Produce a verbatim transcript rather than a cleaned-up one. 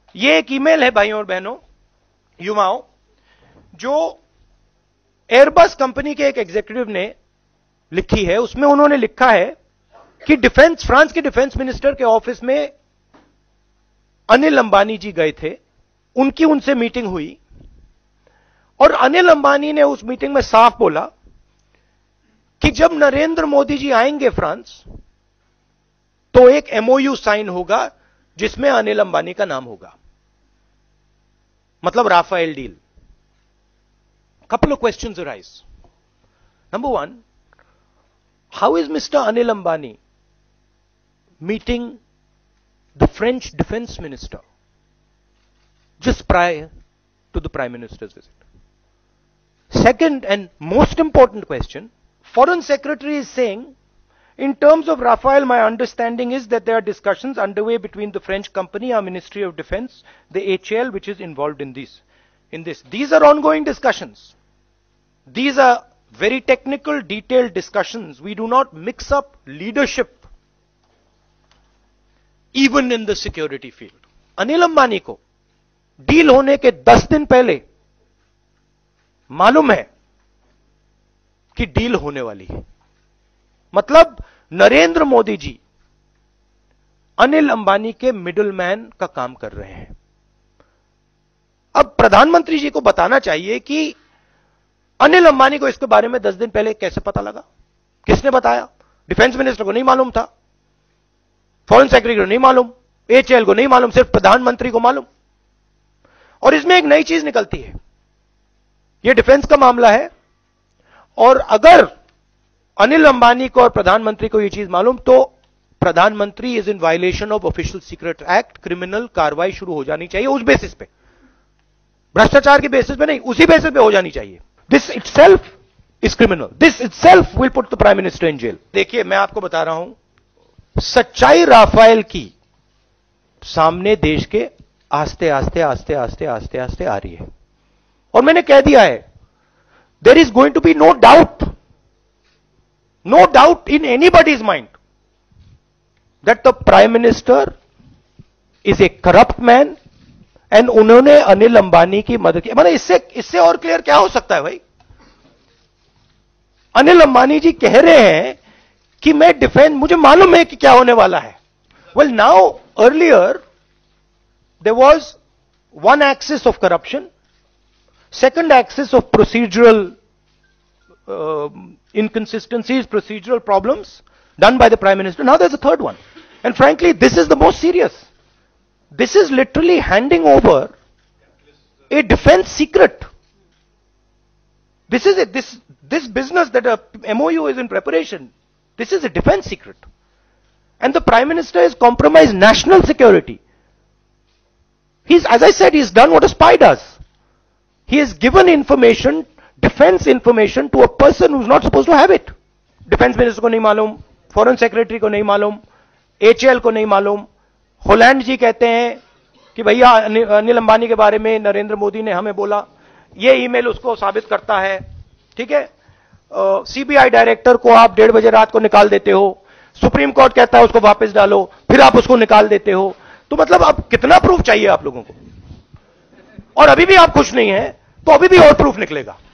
ये एक ईमेल है भाइयों और बहनों, युवाओं, जो एयरबस कंपनी के एक एग्जीक्यूटिव ने लिखी है। उसमें उन्होंने लिखा है कि डिफेंस फ्रांस के डिफेंस मिनिस्टर के ऑफिस में अनिल अंबानी जी गए थे, उनकी उनसे मीटिंग हुई और अनिल अंबानी ने उस मीटिंग में साफ बोला कि जब नरेंद्र मोदी जी आएंगे फ्रांस तो एक एमओयू साइन होगा जिसमें अनिल अंबानी का नाम होगा, मतलब Rafale deal. Couple of questions arise. Number one, how is Mister Anil Ambani meeting the French defense minister just prior to the Prime Minister's visit? Second and most important question, Foreign Secretary is saying, in terms of Rafale, my understanding is that there are discussions underway between the French company, our Ministry of Defense, the H A L, which is involved in this. In this. These are ongoing discussions. These are very technical, detailed discussions. We do not mix up leadership, even in the security field. Anil Ambani को deal होने के दस दिन पहले मालूम है कि deal होने वाली है। मतलब नरेंद्र मोदी जी अनिल अंबानी के मिडलमैन का काम कर रहे हैं। अब प्रधानमंत्री जी को बताना चाहिए कि अनिल अंबानी को इसके बारे में दस दिन पहले कैसे पता लगा, किसने बताया? डिफेंस मिनिस्टर को नहीं मालूम था, फॉरेन सेक्रेटरी को नहीं मालूम, एचएल को नहीं मालूम, सिर्फ प्रधानमंत्री को मालूम। और इसमें एक नई चीज निकलती है, यह डिफेंस का मामला है और अगर अनिल अंबानी को और प्रधानमंत्री को यह चीज मालूम तो प्रधानमंत्री is in violation of official secret act, criminal कार्रवाई शुरू हो जानी चाहिए उस बेसिस पे, भ्रष्टाचार के बेसिस पे नहीं, उसी बेसिस पे हो जानी चाहिए। This itself is criminal, this itself will put the prime minister in jail. देखिए मैं आपको बता रहा हूं, सच्चाई राफेल की सामने देश के आस्ते आस्ते आस्ते आस्ते आस्ते आस्ते आ रही है और मैंने कह दिया है, there is going to be no doubt, no doubt in anybody's mind that the prime minister is a corrupt man and उन्होंने अनिल अंबानी की मदद की। मतलब इससे इससे और क्लियर क्या हो सकता है भाई? अनिल अंबानी जी कह रहे हैं कि मैं डिफेंस, मुझे मालूम है कि क्या होने वाला है। Well now earlier there was one axis of corruption, second axis of procedural inconsistencies, procedural problems done by the Prime Minister. Now there's a third one. And frankly, this is the most serious. This is literally handing over a defense secret. This is it. This, this business that a M O U is in preparation, this is a defense secret. And the Prime Minister has compromised national security. He's, as I said, he's done what a spy does. He has given information, defense information, to a person who's not supposed to have it. Defense Minister को नहीं मालूम, Foreign Secretary को नहीं मालूम, H A L को नहीं मालूम। Holland जी कहते हैं कि भैया अनिल अंबानी के बारे में नरेंद्र मोदी ने हमें बोला, ये ईमेल उसको साबित करता है। ठीक है, सीबीआई डायरेक्टर को आप डेढ़ बजे रात को निकाल देते हो, सुप्रीम कोर्ट कहता है उसको वापस डालो, फिर आप उसको निकाल देते हो। तो मतलब अब कितना प्रूफ चाहिए आप लोगों को? और अभी भी आप खुश नहीं हैं तो अभी भी और प्रूफ निकलेगा।